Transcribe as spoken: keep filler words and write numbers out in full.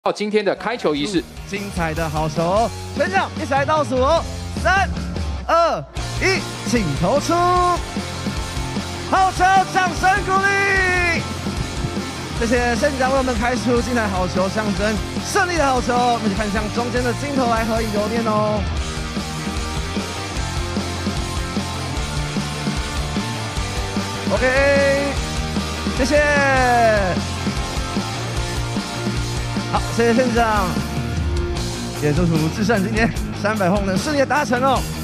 到今天的开球仪式， 精彩的好球，全场一起来倒数哦，三、二、一，请投出，好球，掌声鼓励。谢谢县长为我们开出精彩好球，象征胜利的好球。我们一起看向中间的镜头来合影留念哦。OK， 谢谢。好，谢谢县长，也祝福至善今天三百轰的顺利达成哦。